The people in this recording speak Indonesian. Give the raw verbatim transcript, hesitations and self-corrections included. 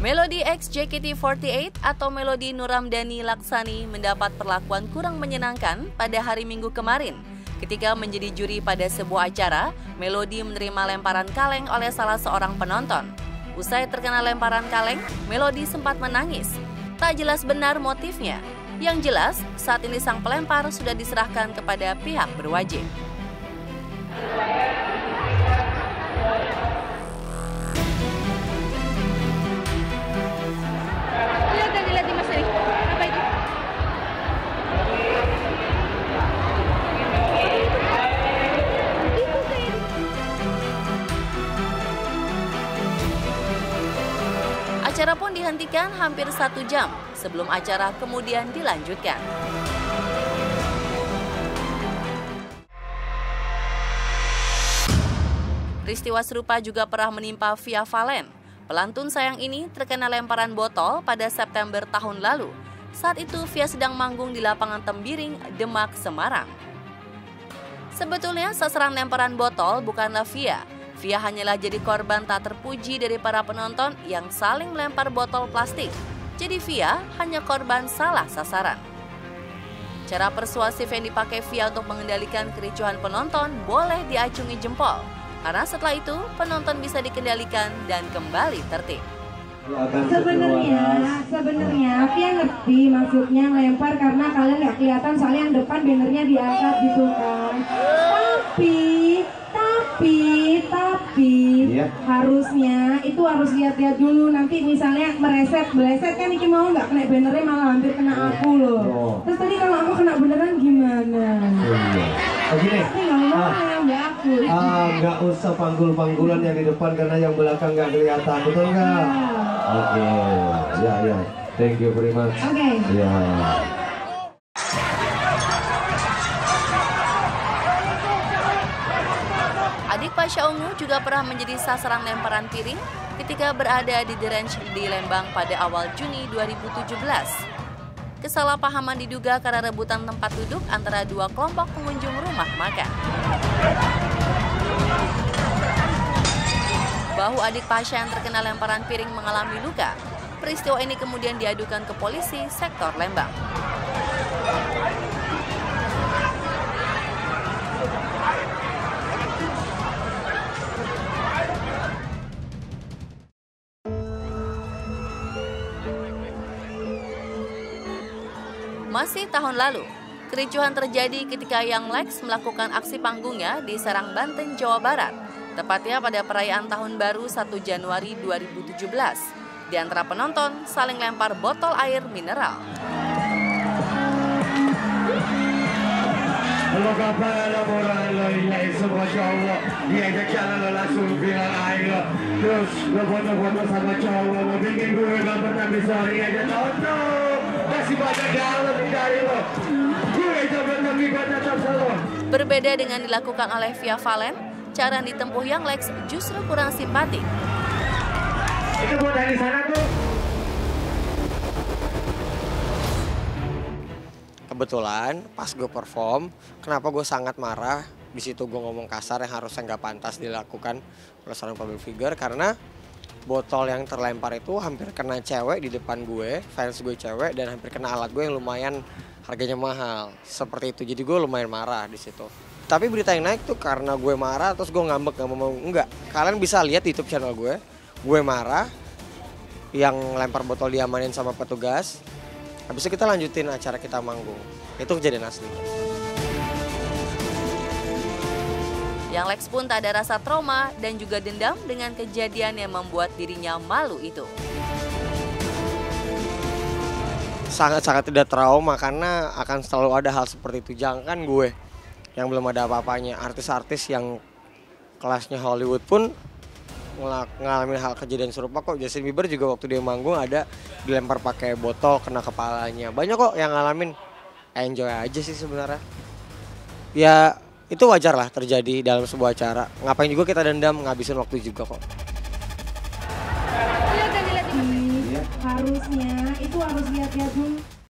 Melody X J K T empat delapan atau Melody Nuramdani Laksani mendapat perlakuan kurang menyenangkan pada hari Minggu kemarin. Ketika menjadi juri pada sebuah acara, Melody menerima lemparan kaleng oleh salah seorang penonton. Usai terkena lemparan kaleng, Melody sempat menangis. Tak jelas benar motifnya. Yang jelas, saat ini sang pelempar sudah diserahkan kepada pihak berwajib. Acara pun dihentikan hampir satu jam sebelum acara kemudian dilanjutkan. Peristiwa serupa juga pernah menimpa Via Valen. Pelantun sayang ini terkena lemparan botol pada September tahun lalu. Saat itu Via sedang manggung di lapangan Tembiring, Demak, Semarang. Sebetulnya sasaran lemparan botol bukanlah Via. Via hanyalah jadi korban tak terpuji dari para penonton yang saling melempar botol plastik. Jadi Via hanya korban salah sasaran. Cara persuasif yang dipakai Via untuk mengendalikan kericuhan penonton boleh diacungi jempol. Karena setelah itu penonton bisa dikendalikan dan kembali tertib. Sebenarnya, sebenarnya Via ngerti maksudnya ngelempar karena kalian nggak kelihatan soalnya yang depan bannernya diangkat gitu kan. Tapi, tapi, tapi yeah. harusnya itu harus lihat-lihat dulu nanti misalnya mereset, meleset kan Iki mau nggak kena bannernya malah hampir kena aku loh. Oh. Terus tadi kalau aku kena beneran gimana? Oh, gini. Tapi nggak mau ah, yang mbak aku. Ah, nggak usah panggul-panggulan yang di depan karena yang belakang nggak kelihatan, betul nggak? Ah. Oke, okay. ya ya, thank you very much. Oke. Okay. Ya. Adik Pasha Ungu juga pernah menjadi sasaran lemparan piring ketika berada di The Ranch di Lembang pada awal Juni dua ribu tujuh belas. Kesalahpahaman diduga karena rebutan tempat duduk antara dua kelompok pengunjung rumah makan. Bahu adik Pasha yang terkena lemparan piring mengalami luka. Peristiwa ini kemudian diadukan ke polisi sektor Lembang. Masih tahun lalu, kericuhan terjadi ketika Young Lex melakukan aksi panggungnya di Serang, Banten, Jawa Barat. Tepatnya pada perayaan Tahun Baru satu Januari dua ribu tujuh belas. Di antara penonton saling lempar botol air mineral. Terus gue foto-foto sama cowok, mau bikin gue gambar tapi sorry aja tonton. Masih banyak dalam dari lo. Gue coba tapi banyak lo. Berbeda dengan dilakukan oleh Via Valen, cara yang ditempuh Young Lex justru kurang simpatik. Itu buat dari sana tuh. Kebetulan pas gue perform, kenapa gue sangat marah? Di situ gue ngomong kasar yang harusnya nggak pantas dilakukan oleh seorang public figure karena botol yang terlempar itu hampir kena cewek di depan gue, fans gue cewek dan hampir kena alat gue yang lumayan harganya mahal. Seperti itu, jadi gue lumayan marah di situ. Tapi berita yang naik tuh karena gue marah terus gue ngambek nggak mau enggak. Kalian bisa lihat di YouTube channel gue, gue marah, yang lempar botol diamanin sama petugas. Habis itu kita lanjutin acara kita manggung. Itu kejadian asli. Young Lex pun tak ada rasa trauma dan juga dendam dengan kejadian yang membuat dirinya malu itu. Sangat-sangat tidak trauma karena akan selalu ada hal seperti itu. Jangan gue yang belum ada apa-apanya. Artis-artis yang kelasnya Hollywood pun ngalamin hal kejadian serupa kok. Justin Bieber juga waktu dia manggung ada dilempar pakai botol kena kepalanya. Banyak kok yang ngalamin. Enjoy aja sih sebenarnya. Ya itu wajar lah terjadi dalam sebuah acara. Ngapain juga kita dendam, ngabisin waktu juga kok. Harusnya itu harus lihat-lihat dulu.